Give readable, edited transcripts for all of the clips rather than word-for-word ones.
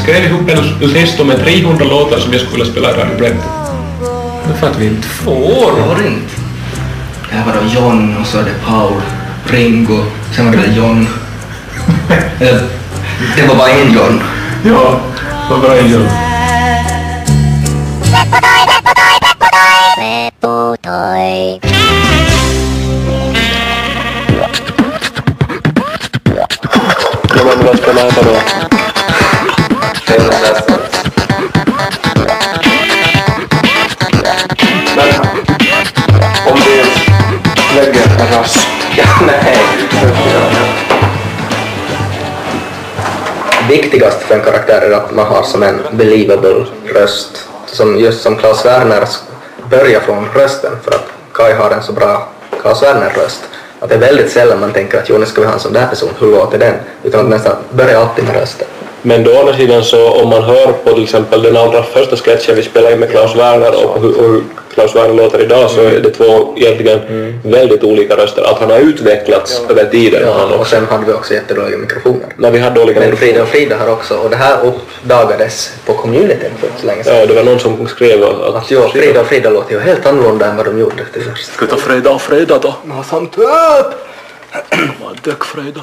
skrev ihop en lista med 300 låtar som jag skulle vilja spela i Radio Brent. Det för att vi inte får. Inte. Det här var då John och så är det Paul, Ringo, sen var det John. Det var bara en John. Ja, det var bara en John. Ja, men vad ska man äta då? Men om vi lägger en rast. Ja, nej. Viktigast för en karaktär är att man har som en believable röst. Just som Claes Werner börjar från rösten, för att Kai har en så bra Claes Werner-röst. Att det är väldigt sällan man tänker att nu ska vi ha en sån där person, hur låter den? Utan att nästan börjar alltid med rösten. Men då andra sidan så om man hör på till exempel den allra första sketchen vi spelade in med Claes Werner och hur Claes Werner låter idag, så är det två egentligen väldigt olika röster. Att han har utvecklats över tiden. Ja, och sen hade vi också jättedåliga mikrofoner. När vi hade dåliga mikrofoner. Men Frida har också, och det här uppdagades på communityn för så länge sedan. Ja, det var någon som skrev att Frida låter ju helt annorlunda än vad de gjorde till först. Ska vi ta Frida då? Nå, samt upp! Vad dök Frida?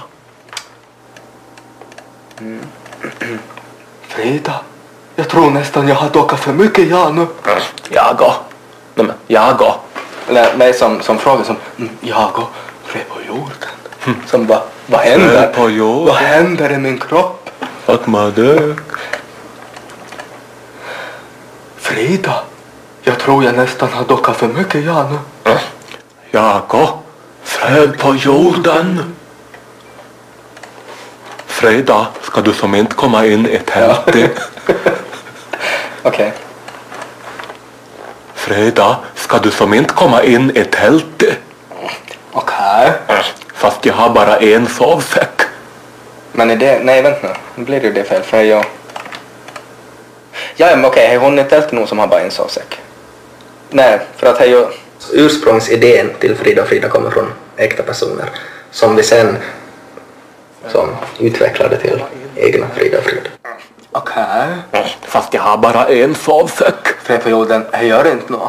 Frida, jag tror nästan jag har dockat för mycket nu. Jag går. Nej men, jag går. Eller mig som frågar som jag går. Fred på jorden. Som bara, vad händer? På jorden. Vad händer i min kropp? Att man dök. Frida, jag tror jag nästan har dockat för mycket nu. Jag går. Fred på jorden. Frida, ska du som inte komma in i tältet? Okej. Frida, ska du som inte komma in i tältet? Okej. Fast jag har bara en sovsäck. Men är det, nej vänta nu. Nu blir det ju det fel för jag... Ja men okej, hon är tältet nog som har bara en sovsäck. Nej, för att jag... Ursprungsidén till Frida kommer från äkta personer som vi sen som utvecklade till egna Frida. Okej. Fast jag har bara en sovsäck. Fred på jorden, jag gör inte något.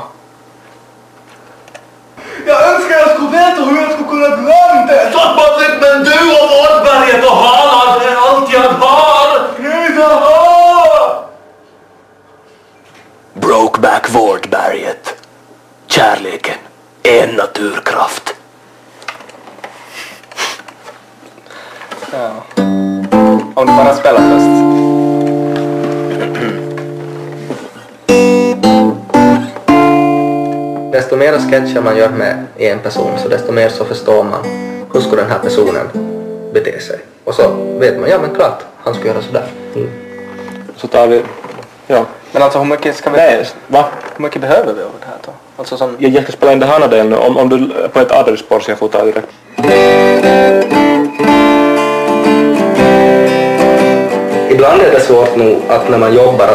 Jag önskar jag skulle veta hur jag skulle kunna glömma det. Stoppatligt, men du och Vårdberget och Harald är allt jag har. Frida har! Brokeback Vårdberget. Kärleken är en naturkraft. Ja. Om du bara spelar först. Desto mer sketcher man gör med en person, så desto mer så förstår man hur skulle den här personen bete sig. Och så vet man, ja men klart, han ska göra sådär. Så tar vi... Ja. Men alltså hur mycket ska vi... Nej, va? Hur mycket behöver vi av det här då? Alltså som... Jag ska spela in det här delen nu. Om du är på ett adressspår så jag får ta direkt. Ibland är det svårt nog att när man jobbar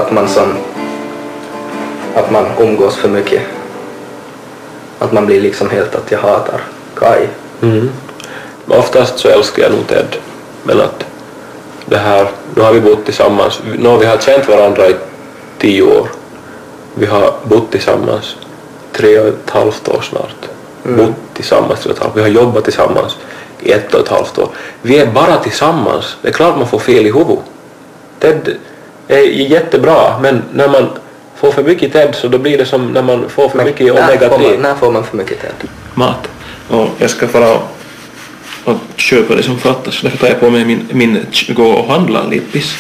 att man umgås för mycket. Att man blir liksom helt att jag hatar Kai. Men oftast så älskar jag nog Ted. Men att det här, nu har vi bott tillsammans. Nu har vi har känt varandra i 10 år. Vi har bott tillsammans 3,5 år snart. Bott tillsammans 3,5. Vi har jobbat tillsammans i 1,5 år. Vi är bara tillsammans. Det är klart man får fel i huvudet. Ted är jättebra, men när man får för mycket Ted så då blir det som när man får för mycket omega-3. När får man för mycket Ted? Mat. Och jag ska fara och köpa det som fattas. Därför tar jag på mig min gå och handla lippis.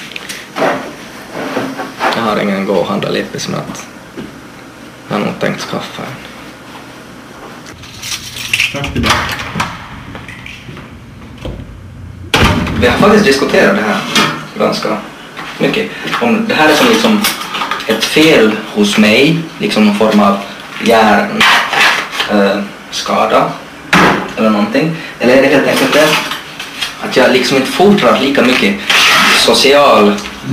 Jag har ingen gå och handla lippis, men att jag har nog tänkt skaffa en. Tack tillbaka. Vi har faktiskt diskuterat det här ganska mycket. Om det här är som liksom ett fel hos mig, liksom någon form av hjärnskada eller någonting. Eller är det helt enkelt det att jag liksom inte fordrar lika mycket social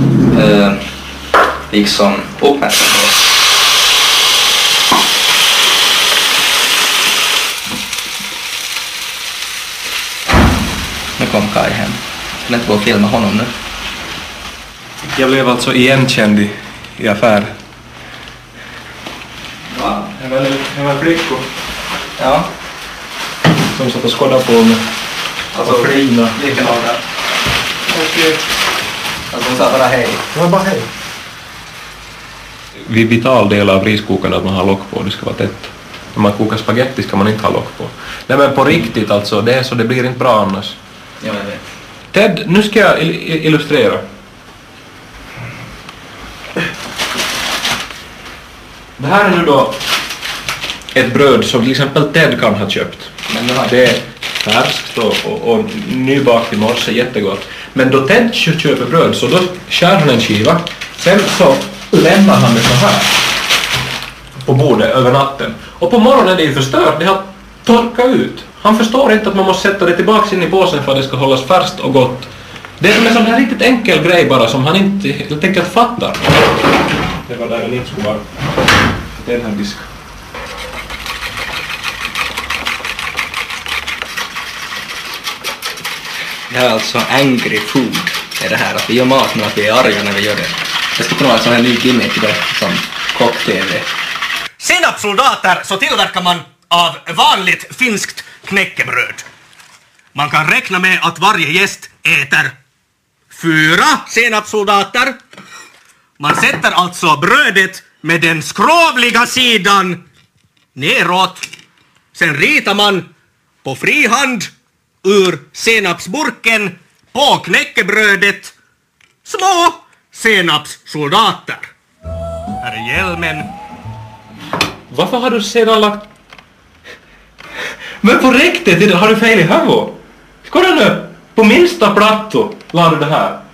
liksom uppmärksamhet. Nu kom Kai hem. Jag kan inte gå och filma honom nu. Jag blev alltså igenkänd i affär. Ja. Det var flickor Ja. som satt och skådade på mig. Alltså och flina. vilken av det? Alltså hon sa bara hej. Det var bara hej. Vid vital del av riskokarna att man har lock på, det ska vara tätt. När man kokar spaghetti ska man inte ha lock på. Nej men på riktigt alltså, det är så, det blir inte bra annars. Ja, jag vet. Ted, nu ska jag illustrera. Det här är nu då ett bröd som till exempel Ted kan ha köpt. Men det är färskt och nybakt i morse, jättegott. Men då Ted köper bröd så då skär han en skiva. Sen så lämnar han det så här på bordet över natten. Och på morgonen är det ju förstört, det har torkat ut. Han förstår inte att man måste sätta det tillbaka in i påsen för att det ska hållas färskt och gott. Det är en sån här riktigt enkel grej bara som han inte helt enkelt fattar. Det var där en inte skulle vara. Det är den här disken. Det här är alltså angry food. Är det här att vi gör mat men att vi är arga när vi gör det. Det ska kunna vara en sån här ny gimmick det, som kock-tv. Senapssoldater så tillverkar man av vanligt finskt knäckebröd. Man kan räkna med att varje gäst äter 4 senapssoldater. Man sätter alltså brödet med den skrovliga sidan neråt. Sen ritar man på frihand ur senapsburken på knäckebrödet små senapssoldater. Här är hjälmen. Varför har du sedan lagt... Men på riktigt, har du fel i huvudet? Kolla nu, på minsta platto la du det här.